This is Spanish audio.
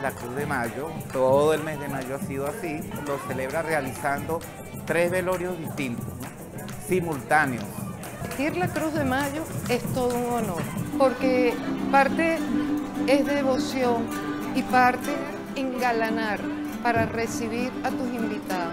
la Cruz de Mayo, todo el mes de mayo ha sido así, lo celebra realizando 3 velorios distintos, ¿no? Simultáneos. Vestir la Cruz de Mayo es todo un honor, porque parte es devoción y parte engalanar para recibir a tus invitados.